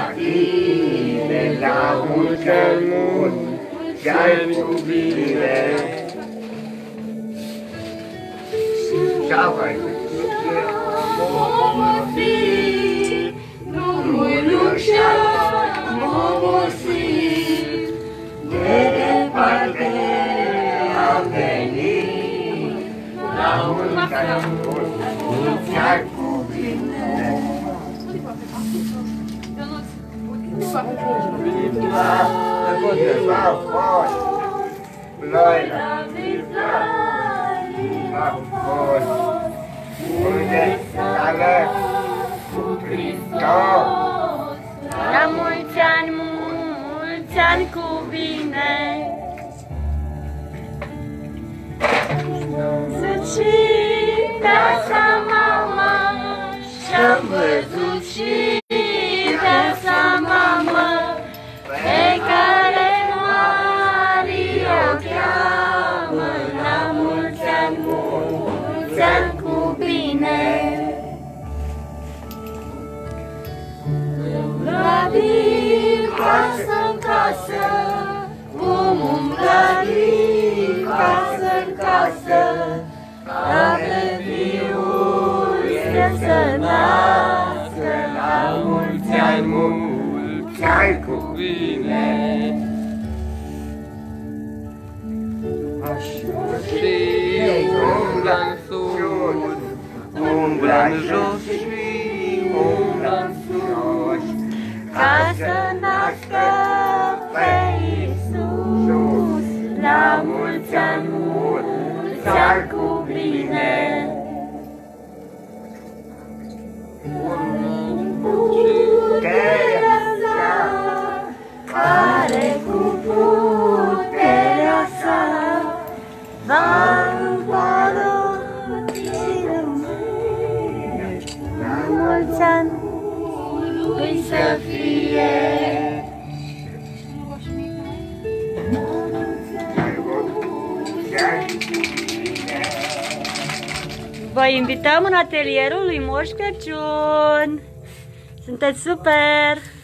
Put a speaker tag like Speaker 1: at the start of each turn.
Speaker 1: tine, la mulți ani mulți ani cu bine. Dawaj, drumul și-am obosit, de departe am venit, la mulți ani cu bine.
Speaker 2: La mulți ani cu bine. Sunt și casa mama, și-am văzut și casa mamă, pe care Maria o cheamă. La mulți ani cu bine. La din casă în casă, vom umbla din casă în casă, ca pe fiul să nască. La mulți ani cu bine.
Speaker 1: Și umbla-n sus, umbla-n jos și umbla-n sus,
Speaker 2: ca să nască pe Iisus. La mulți ani cu bine. Puterea sa, care cu puterea sa va împărăți lumea. La mulți ani lui să fie. Vă invităm în atelierul lui Moș Crăciun. Sunteți super!